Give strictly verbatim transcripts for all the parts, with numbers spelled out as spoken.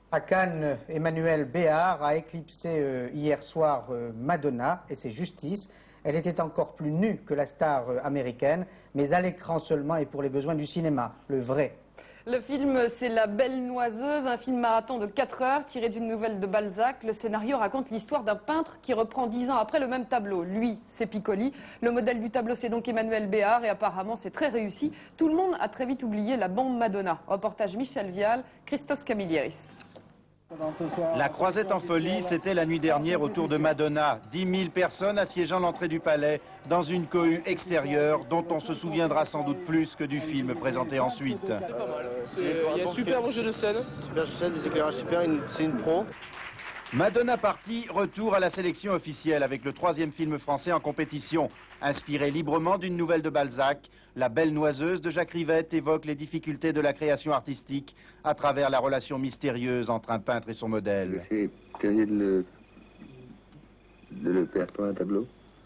À Cannes, Emmanuelle Béard a éclipsé euh, hier soir euh, Madonna, et c'est justice. Elle était encore plus nue que la star euh, américaine, mais à l'écran seulement et pour les besoins du cinéma, le vrai. Le film, c'est La Belle Noiseuse, un film marathon de quatre heures tiré d'une nouvelle de Balzac. Le scénario raconte l'histoire d'un peintre qui reprend dix ans après le même tableau. Lui, c'est Piccoli. Le modèle du tableau, c'est donc Emmanuelle Béard, et apparemment, c'est très réussi. Tout le monde a très vite oublié la bombe Madonna. Reportage Michel Vial, Christos Camillieris. La Croisette en folie, c'était la nuit dernière autour de Madonna. dix mille personnes assiégeant l'entrée du palais dans une cohue extérieure dont on se souviendra sans doute plus que du film présenté ensuite. Il y a un super jeu de scène. Super jeu de scène, des éclairages super, c'est une pro. Madonna partie, retour à la sélection officielle avec le troisième film français en compétition. Inspiré librement d'une nouvelle de Balzac, La Belle Noiseuse de Jacques Rivette évoque les difficultés de la création artistique à travers la relation mystérieuse entre un peintre et son modèle. C'est terrible de le, de le perdre pour un tableau.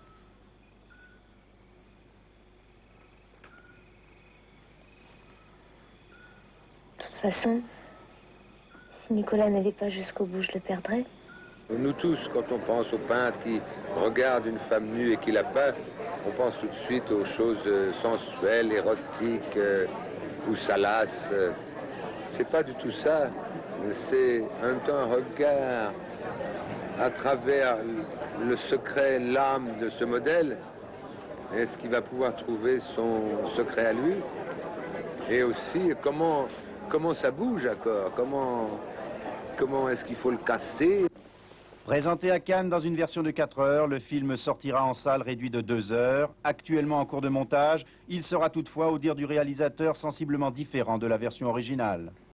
De toute façon, si Nicolas n'allait pas jusqu'au bout, je le perdrais. Nous tous, quand on pense au peintre qui regarde une femme nue et qui la peint, on pense tout de suite aux choses sensuelles, érotiques euh, ou salaces. Euh, c'est pas du tout ça. C'est en même temps un regard à travers le secret, l'âme de ce modèle. Est-ce qu'il va pouvoir trouver son secret à lui? Et aussi, comment, comment ça bouge encore? Comment, comment est-ce qu'il faut le casser? Présenté à Cannes dans une version de quatre heures, le film sortira en salle réduit de deux heures. Actuellement en cours de montage, il sera toutefois, au dire du réalisateur, sensiblement différent de la version originale.